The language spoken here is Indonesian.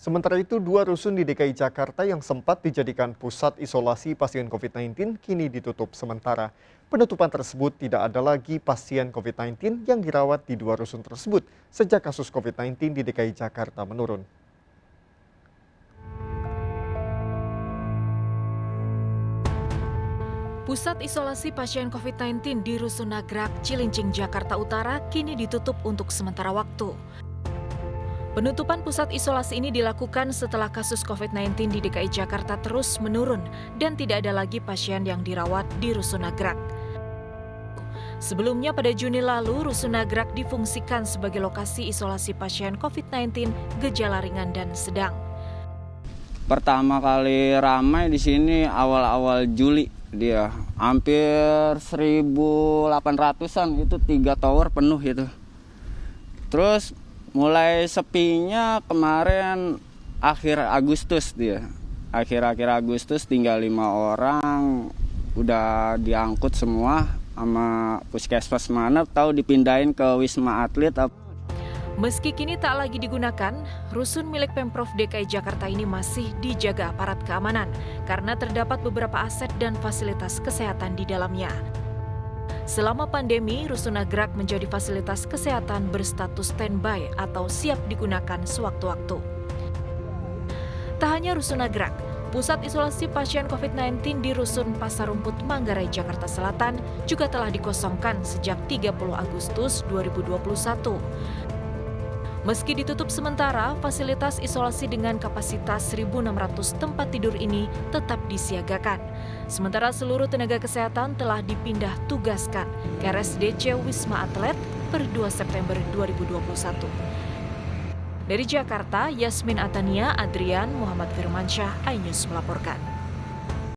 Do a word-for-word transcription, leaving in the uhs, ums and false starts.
Sementara itu, dua rusun di D K I Jakarta yang sempat dijadikan pusat isolasi pasien covid sembilan belas kini ditutup sementara. Penutupan tersebut tidak ada lagi pasien covid sembilan belas yang dirawat di dua rusun tersebut sejak kasus covid sembilan belas di D K I Jakarta menurun. Pusat isolasi pasien covid sembilan belas di Rusun Nagrak, Cilincing, Jakarta Utara kini ditutup untuk sementara waktu. Penutupan pusat isolasi ini dilakukan setelah kasus covid sembilan belas di D K I Jakarta terus menurun dan tidak ada lagi pasien yang dirawat di Rusun Nagrak. Sebelumnya pada Juni lalu, Rusun Nagrak difungsikan sebagai lokasi isolasi pasien covid sembilan belas gejala ringan dan sedang. Pertama kali ramai di sini awal-awal Juli, dia hampir seribu delapan ratusan, itu tiga tower penuh itu. Terus mulai sepinya kemarin akhir Agustus dia. Akhir-akhir Agustus tinggal lima orang, udah diangkut semua sama puskesmas mana, tahu dipindahin ke Wisma Atlet. Meski kini tak lagi digunakan, rusun milik Pemprov D K I Jakarta ini masih dijaga aparat keamanan karena terdapat beberapa aset dan fasilitas kesehatan di dalamnya. Selama pandemi, Rusun Nagrak menjadi fasilitas kesehatan berstatus standby atau siap digunakan sewaktu-waktu. Tak hanya Rusun Nagrak, pusat isolasi pasien covid sembilan belas di Rusun Pasar Rumput, Manggarai, Jakarta Selatan juga telah dikosongkan sejak tiga puluh Agustus dua ribu dua puluh satu. Meski ditutup sementara, fasilitas isolasi dengan kapasitas seribu enam ratus tempat tidur ini tetap disiagakan. Sementara seluruh tenaga kesehatan telah dipindah tugaskan ke R S D C Wisma Atlet per dua September dua ribu dua puluh satu. Dari Jakarta, Yasmin Atania, Adrian Muhammad Firmansyah, iNews melaporkan.